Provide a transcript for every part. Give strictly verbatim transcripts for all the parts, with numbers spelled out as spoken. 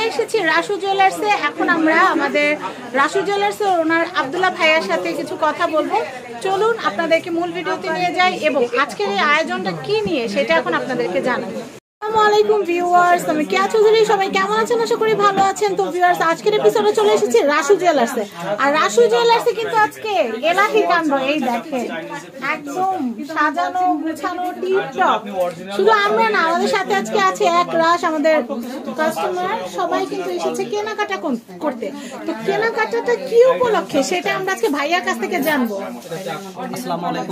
এসেছি রাসু জুয়েলার্সে। এখন আমরা আমাদের রাসু জুয়েলার্সের ওনার আব্দুল্লাহ ভাইয়ার সাথে কিছু কথা বলবো। চলুন আপনাদেরকে মূল ভিডিওতে নিয়ে যাই এবং আজকের এই আয়োজনটা কি নিয়ে সেটা এখন আপনাদেরকে জানাবো। আসসালামু আলাইকুম ভিউয়ার্স, আমি কেয়া চৌধুরী। সবাই কেমন আছেন? আশা করি ভালো আছেন। তো ভিউয়ার্স, আজকের এপিসোডে চলে এসেছি রাসু জুয়েলার্সে। আর রাসু জুয়েলার্সে কিন্তু আজকে এলাহি কাণ্ড, এই দেখেন একদম সাজানো গুছানো টিপটপ। শুধু আমরা না, আমাদের সাথে আজকে আছে এক রাশ আমাদের কাস্টমার, সবাই কিন্তু এসেছে কেনাকাটা করতে। তো কেনাকাটাটা কি উপলক্ষে সেটা আমরা আজকে ভাইয়ার কাছ থেকে জানবো। আসসালামু আলাইকুম।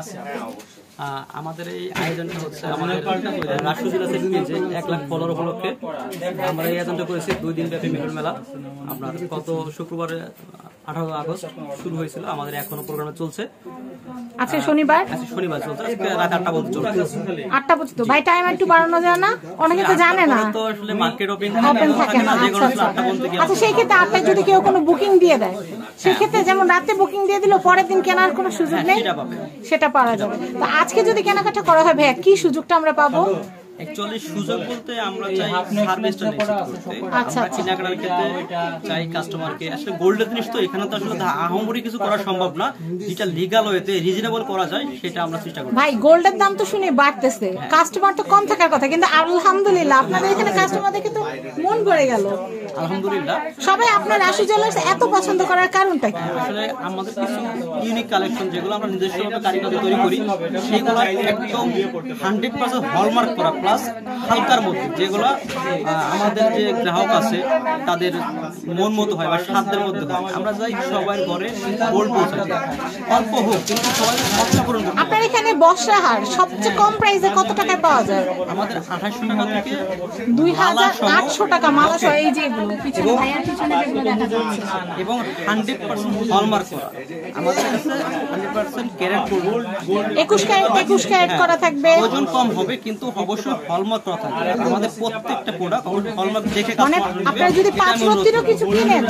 আমাদের এই আয়োজনটা হচ্ছে আমাদের রাসু জুয়েলার্সের পেজে এক লাখ ফলোয়ার উপলক্ষে আমরা এই আয়োজনটা করেছি। দুই দিন ব্যাপী মিলন মেলা। আপনার গত শুক্রবারে আঠারো আগস্ট শুরু হয়েছিল, আমাদের এখনো প্রোগ্রাম চলছে। আজকে শনিবার আজকে শনিবার চলছে, আজকে রাত আটটা পর্যন্ত চলছে। আটটা পর্যন্ত ভাই টাইম একটু বাড়ানো যায় না? অনেকে তো জানে না, তো আসলে মার্কেট ওপেন ওপেন থাকে না। আচ্ছা আচ্ছা, সেই ক্ষেত্রে আটটায় যদি কেউ কোনো বুকিং দিয়ে দেয়, সেক্ষেত্রে যেমন রাতে বুকিং দিয়ে দিল, পরের দিন কেনার কোনো সুযোগ নেই, সেটা পাওয়া যাবে। তো আজকে যদি কেনাকাটা করা হয় ভাইয়া, কি সুযোগটা আমরা পাবো? অ্যাকচুয়ালি সুযোগ বলতে আমরা চাই সার্ভিসটা নিশ্চিত করতে। আচ্ছা, আমরা কেনাকাটার ক্ষেত্রে চাই কাস্টমারকে, আসলে গোল্ডের জিনিস তো এখানে তো আসলে আহামরি কিছু করা সম্ভব না, যেটা লিগাল ওয়েতে রিজনেবল করা যায় সেটা আমরা চেষ্টা করি। ভাই গোল্ডের দাম তো শুনে বাড়তেছে, কাস্টমার তো কম থাকার কথা, কিন্তু আলহামদুলিল্লাহ আপনাদের এখানে কাস্টমার দেখে তো মন ভরে গেল। আলহামদুলিল্লাহ। সবাই আপনার রাসু জুয়েলার্স এত পছন্দ করার কারণটা কি? আসলে আমাদের কিছু ইউনিক কালেকশন যেগুলো আমরা নিজস্বভাবে কারিগরি তৈরি করি, সেগুলো একদম হান্ড্রেড পার্সেন্ট হলমার্ক করা, প্লাস হালকার মধ্যে, যেগুলো আমাদের যে গ্রাহক আছে তাদের মন মতো হয় বা সাধ্যের মধ্যে হয়। আমরা চাই সবার ঘরে গোল্ড পৌঁছাতে, অল্প হোক কিন্তু সবাই খরচা পূরণ করতে। আপনার এখানে বস্ত্রাহার সবচেয়ে কম প্রাইসে কত টাকায় পাওয়া যায়? আমাদের আঠাশশো টাকা থেকে দুই হাজার আটশো টাকা মালা সহ, এই যে এবং হান্ড্রেড পার্সেন্ট হলমার্ক করা। আমাদের কাছে হান্ড্রেড পার্সেন্ট ক্যারেট গোল্ড, একুশ ক্যারেট একুশ ক্যারেট করা থাকবে। ওজন কম হবে কিন্তু অবশ্যই হলমার্ক করা থাকবে। আমাদের প্রত্যেকটা প্রোডাক্ট হলমার্ক দেখে মানে আপনারা যদি পাঁচ রত্তিরও কিছু কিনেন,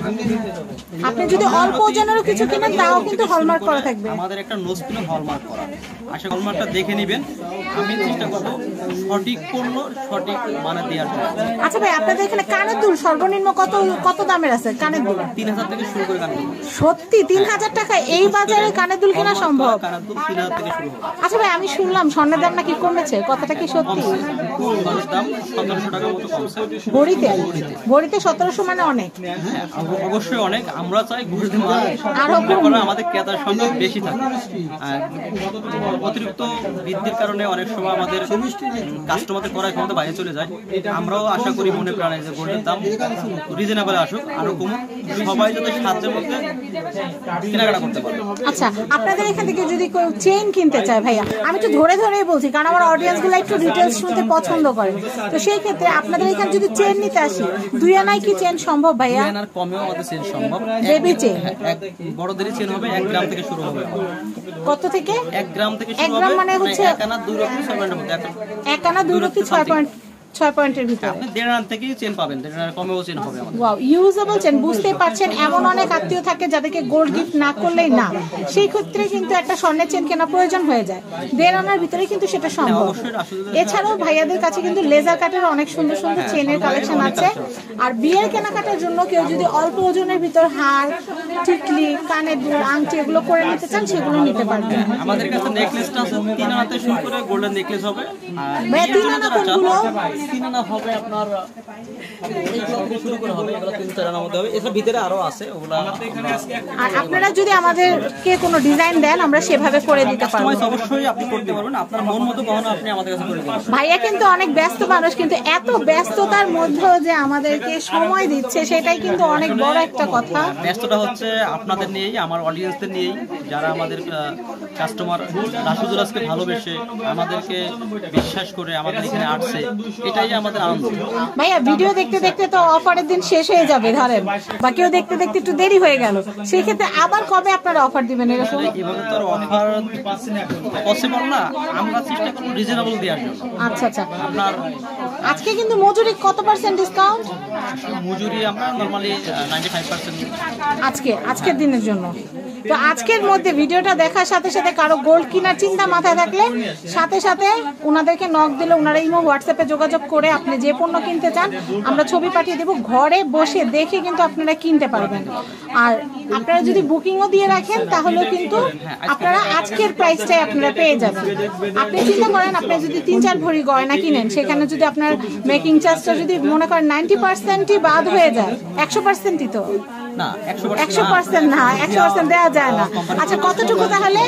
আপনি যদি অল্প ওজনেরও কিছু কিনেন, তাও কিন্তু হলমার্ক করা থাকবে। আমাদের একটা নোজপিনও হলমার্ক করা। আশা হলমার্কটা দেখে নেবেন। আমি চেষ্টা করবো সঠিক পণ্য সঠিক মানে দেওয়ার জন্য। আচ্ছা ভাই, আপনাদের এখানে কানের দুল সর্বনিম্ন কত কত দামের আছে? কানের দুল তিন হাজার থেকে শুরু করে কানের দুল। সত্যি তিন হাজার টাকা এই বাজারে কানের দুল কেনা সম্ভব? কানের দুল তিন হাজার থেকে শুরু হবে। আচ্ছা ভাই, আমি শুনলাম স্বর্ণের দাম নাকি কমেছে, কথাটা কি সত্যি? দাম সতেরোশো টাকার মতো কমছে। ভরিতে ভরিতে সতেরোশো মানে অনেক। অবশ্যই অনেক। আমরা চাই ঘুরতে আরো আমাদের ক্রেতার সংখ্যা বেশি থাকে। অতিরিক্ত বৃদ্ধির কারণে অনেক সময় আমাদের কাস্টমারদের করার ক্ষমতা বাইরে চলে যায়। আমরাও আশা করি মনে প্রাণে যে গোল্ডের দাম রিজনেবল আসুক, আরো কমুক, সবাই যাতে সাধ্যের মধ্যে কেনাকাটা করতে পারে। আচ্ছা, আপনাদের এখান থেকে যদি কেউ চেইন কিনতে চায় ভাইয়া, আমি তো ধরে ধরেই বলছি কারণ আমার অডিয়েন্স গুলো একটু ডিটেলস শুনতে পছন্দ করে, তো সেই ক্ষেত্রে আপনাদের এখানে যদি চেইন নিতে আসি, দুই আনায় কি চেইন সম্ভব ভাইয়া? দুই আনার কমেও আমাদের চেইন সম্ভব। বেবি চেইন এক বড়দেরই চেইন হবে এক গ্রাম থেকে শুরু হবে। কত থেকে? এক গ্রাম থেকে শুরু হবে। মানে হচ্ছে এক আনা দুই রত্তি ছয় পয়েন্টের মধ্যে। এক আনা দুই রত্তি ছয় পয়েন্ট ছয় পয়েন্টের ভিতরে আপনি দেড় আনা থেকেই চেন পাবেন, দেড় আনার কমেও চেন হবে আমাদের। Wow, usable chain. বুঝতেই পারছেন এমন অনেক আত্মীয় থাকে যাদেরকে গোল্ড গিফট না করলেই না, সেই ক্ষেত্রে কিন্তু একটা স্বর্ণের চেন কেনা প্রয়োজন হয়ে যায়। দেড় আনার ভিতরে কিন্তু সেটা সম্ভব। এছাড়াও ভাইয়াদের কাছে কিন্তু লেজার কাটের অনেক সুন্দর সুন্দর চেনের কালেকশন আছে। আর বিয়ের কেনাকাটার জন্য কেউ যদি অল্প ওজনের ভিতর হার, টিকলি, কানের দুল, আংটি এগুলো করে নিতে চান, সেগুলো নিতে পারবেন। আমাদের কাছে নেকলেসটা আছে তিন আনাতে শুরু করে গোল্ডেন নেকলেস হবে। ভাই তিন আনা কোনগুলো? তিন আনা হবে আপনার এইগুলো শুরু করে হবে, এগুলো তিন চার আনার মধ্যে হবে। এছাড়া ভিতরে আরো আছে ওগুলা। আর আপনারা যদি আমাদেরকে কোনো ডিজাইন দেন, আমরা সেভাবে করে দিতে পারবো। অবশ্যই আপনি করতে পারবেন, আপনার মন মতো গহনা আপনি আমাদের কাছে করে দিবেন। ভাইয়া কিন্তু অনেক ব্যস্ত মানুষ, কিন্তু এত ব্যস্ততার মধ্যেও যে আমাদেরকে সময় দিচ্ছে, সেটাই কিন্তু অনেক বড় একটা কথা। ব্যস্ততা হচ্ছে আপনাদের নিয়েই, আমার অডিয়েন্সদের নিয়েই, যারা আমাদের কাস্টমার রাসু জুয়েলার্সকে ভালোবেসে আমাদেরকে বিশ্বাস করে আমাদের এখানে আসছে, এটাই আমাদের আনন্দ। ভাইয়া ভিডিও দেখতে দেখতে তো অফারের দিন শেষ হয়ে যাবে ধরেন, বা কেউ দেখতে দেখতে একটু দেরি হয়ে গেল, সেই ক্ষেত্রে আবার কবে আপনারা অফার দিবেন? এরকম এভাবে তো অফার পসিবল না, আমরা চেষ্টা করব রিজনেবল দেওয়ার জন্য। আচ্ছা আচ্ছা, আপনার আজকে কিন্তু মজুরি কত পার্সেন্ট ডিসকাউন্ট? মজুরি আমরা নরমালি নাইনটি ফাইভ পার্সেন্ট আজকে আজকের দিনের জন্য। তো আজকের মধ্যে ভিডিওটা দেখার সাথে সাথে কারো গোল্ড কেনার চিন্তা মাথায় থাকলে সাথে সাথে ওনাদেরকে নক দিলে ওনারা ইমো হোয়াটসঅ্যাপে যোগাযোগ করে আপনি যে পণ্য কিনতে চান আমরা ছবি পাঠিয়ে দেবো, ঘরে বসে দেখে কিন্তু আপনারা কিনতে পারবেন। আর আপনারা যদি বুকিংও দিয়ে রাখেন তাহলেও কিন্তু আপনারা আজকের প্রাইসটাই আপনারা পেয়ে যাবেন। আপনি চিন্তা করেন আপনি যদি তিন চার ভরি গয়না কিনেন সেখানে যদি আপনার মেকিং চার্জটা যদি মনে করেন নাইনটি পার্সেন্টই বাদ হয়ে যায়, একশো পার্সেন্টই তো না একশো পার্সেন্ট না, একশো পার্সেন্ট দেওয়া যায় না। আচ্ছা কতটুকু তাহলে?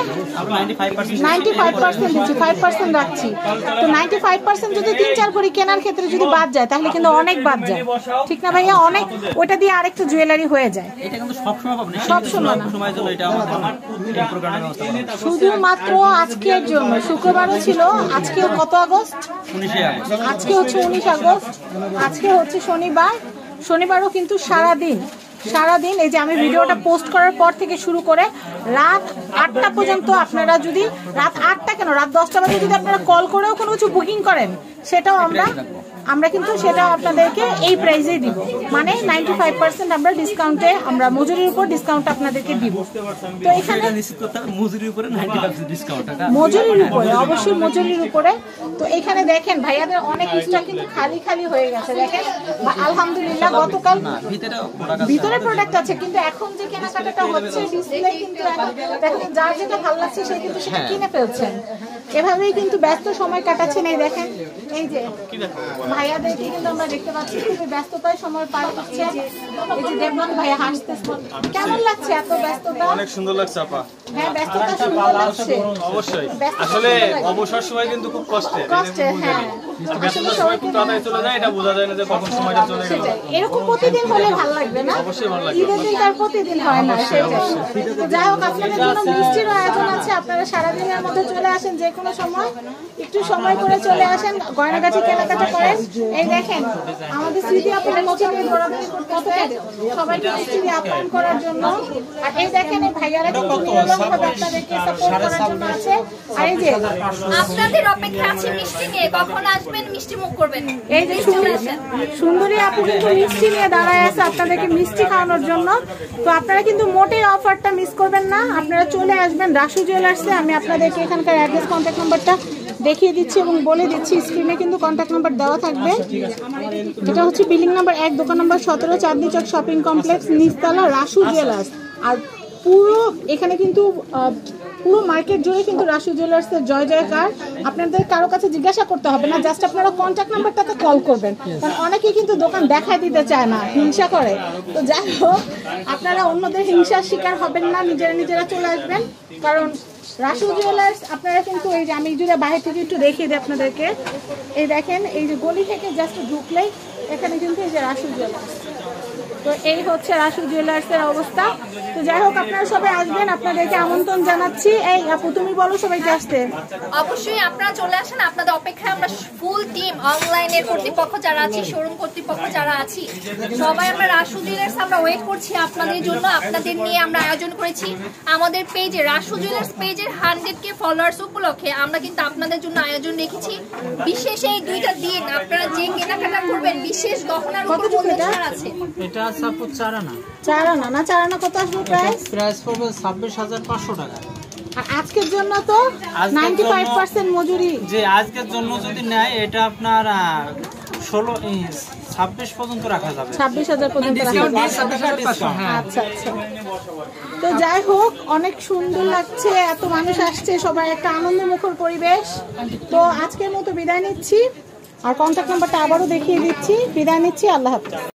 নাইনটি ফাইভ পার্সেন্ট দিচ্ছি, ফাইভ পার্সেন্ট রাখছি। তো নাইনটি ফাইভ পার্সেন্ট যদি তিন চার ভরি কেনার ক্ষেত্রে যদি বাদ যায় তাহলে কিন্তু অনেক বাদ যায়, ঠিক না ভাইয়া? অনেক, ওটা দিয়ে আরেকটু জুয়েলারি হয়ে যায়। এটা কিন্তু সব সময় পাবেন, সব সময় না, সময়ের জন্য এটা আমাদের এই প্রোগ্রামের ব্যবস্থা করা হয়েছে। শুধুমাত্র আজকের জন্য। শুক্রবারও ছিল, আজকে কত আগস্ট? উনিশে আগস্ট। আজকে হচ্ছে উনিশ আগস্ট, আজকে হচ্ছে শনিবার। শনিবারও কিন্তু সারাদিন সারাদিন এই যে আমি ভিডিওটা পোস্ট করার পর থেকে শুরু করে রাত আটটা পর্যন্ত আপনারা যদি রাত আটটা কেন রাত দশটা বাজে যদি আপনারা কল করেও কোনো কিছু বুকিং করেন সেটাও আমরা আমরা কিন্তু সেটাও আপনাদেরকে এই প্রাইসেই দিব, মানে নাইনটি ফাইভ পার্সেন্ট আমরা ডিসকাউন্টে আমরা মজুরির উপর ডিসকাউন্ট আপনাদেরকে দিব। তো এখানে মজুরির উপরে নাইনটি পার্সেন্ট ডিসকাউন্ট, মজুরির উপরে অবশ্যই মজুরির উপরে। তো এখানে দেখেন ভাইয়াদের অনেক স্টক কিন্তু খালি খালি হয়ে গেছে। দেখেন আলহামদুলিল্লাহ গতকাল ভিতরে প্রোডাক্ট আছে কিন্তু এখন যে কেনাকাটাটা হচ্ছে ডিসপ্লে কিন্তু দেখেন যার যেটা ভালো লাগছে সে কিন্তু সেটা কিনে ফেলছেন। এভাবেই কিন্তু ব্যস্ত সময় কাটাচ্ছেন। এই দেখেন এই যে ভাইয়াদেরকে কিন্তু আমরা দেখতে পাচ্ছি খুবই ব্যস্ততায় সময় পার করছে। এই যে দেবমান ভাইয়া হাসতেছে, কেমন লাগছে এত ব্যস্ততা? অনেক সুন্দর লাগছে আপা। হ্যাঁ ব্যস্ততা সুন্দর লাগছে অবশ্যই, আসলে অবসর সময় কিন্তু খুব কষ্টের। কষ্টে, হ্যাঁ আসলে সবাই খুব তাড়াতাড়ি চলে যায়, এটা বোঝা যায় না যে কখন সময়টা চলে গেল। এরকম প্রতিদিন হলে ভালো লাগবে না? অবশ্যই ভালো লাগবে। ঈদের দিন তার প্রতিদিন হয় না, সেটাই। তো যাই হোক আপনাদের জন্য মিষ্টির আয়োজন আছে, আপনারা সারাদিনের মধ্যে চলে আসেন, যে কোনো সময় একটু সময় করে চলে আসেন, গয়নাগাটি কেনাকাটা করেন। এই দেখেন আমাদের স্মৃতি আপনাদের মুখে নিয়ে দৌড়াদৌড়ি করতেছে সবাইকে মিষ্টি দিয়ে আপ্যায়ন করার জন্য। আর এই দেখেন এই ভাইয়ারা কিন্তু নিয়মভাবে আপনাদেরকে সাপোর্ট করার জন্য আছে। আর এই যে আপনাদের অপেক্ষা আছে মিষ্টি নিয়ে, কখন আসবেন মিষ্টি মুখ করবেন। এই যে সুন্দরী আপু কিন্তু মিষ্টি নিয়ে দাঁড়ায় আছে আপনাদেরকে মিষ্টি খাওয়ানোর জন্য। তো আপনারা কিন্তু মোটেই অফারটা মিস করবেন না, আপনারা চলে আসবেন রাসু জুয়েলার্সে। আমি আপনাদেরকে এখানকার অ্যাড্রেস কন্ট্যাক্ট নাম্বারটা দেখিয়ে দিচ্ছি এবং বলে দিচ্ছি, স্ক্রিনে কিন্তু কন্ট্যাক্ট নাম্বার দেওয়া থাকবে। এটা হচ্ছে বিল্ডিং নাম্বার এক, দোকান নাম্বার সতেরো, চাঁদনি চক শপিং কমপ্লেক্স, নিচতলা, রাসু জুয়েলার্স। আর পুরো এখানে কিন্তু পুরো মার্কেট জুড়ে কিন্তু রাসু জুয়েলার্সের জয় জয়কার। আপনাদের কারো কাছে জিজ্ঞাসা করতে হবে না, জাস্ট আপনারা কন্ট্যাক্ট নাম্বারটাতে কল করবেন, কারণ অনেকেই কিন্তু দোকান দেখায় দিতে চায় না, হিংসা করে। তো যাই হোক আপনারা অন্যদের হিংসার শিকার হবেন না, নিজেরা নিজেরা চলে আসবেন। কারণ রাসু জুয়েলার্স আপনারা কিন্তু এই যে আমি যদি বাইরে থেকে একটু দেখিয়ে দিই আপনাদেরকে, এই দেখেন এই যে গলি থেকে জাস্ট ঢুকলেই এখানে কিন্তু এই যে রাসু জুয়েলার্স। তো এই হচ্ছে রাসু জুয়েলার্সের অবস্থা। তো যাই হোক আপনারা সবাই আসবেন, আপনাদেরকে আমন্ত্রণ জানাচ্ছি। এই আপু তুমি বলো সবাইকে আসতে। অবশ্যই আপনারা চলে আসেন, আপনাদের অপেক্ষায় আমরা ফুল টিম, অনলাইনের কর্তৃপক্ষ যারা আছি, শোরুম কর্তৃপক্ষ যারা আছি, সবাই আমরা রাসু জুয়েলার্স আমরা ওয়েট করছি আপনাদের জন্য। আপনাদের নিয়ে আমরা আয়োজন করেছি আমাদের পেজে, রাসু জুয়েলার্স পেজের হান্ড্রেড কে ফলোয়ার্স উপলক্ষে আমরা কিন্তু আপনাদের জন্য আয়োজন রেখেছি। বিশেষ এই দুইটা দিন আপনারা যে কেনাকাটা করবেন বিশেষ গহনার উপর ছাড় আছে। এটা আছে আপু চার আনা। চার আনা না, চার আনা কত আসবে প্রাইস? প্রাইস পড়বে ছাব্বিশ হাজার পাঁচশো টাকা। আর আজকের জন্য তো নাইনটি ফাইভ পার্সেন্ট মজুরি। যে আজকের জন্য যদি নেয় এটা আপনার ষোলো ছাব্বিশ পর্যন্ত রাখা যাবে, ছাব্বিশ হাজার পর্যন্ত রাখা যাবে। আচ্ছা আচ্ছা। তো যাই হোক অনেক সুন্দর লাগছে, এত মানুষ আসছে, সবাই একটা আনন্দমুখর পরিবেশ। তো আজকের মতো বিদায় নিচ্ছি, আর কন্ট্যাক্ট নাম্বারটা আবারও দেখিয়ে দিচ্ছি। বিদায় নিচ্ছি, আল্লাহ হাফেজ।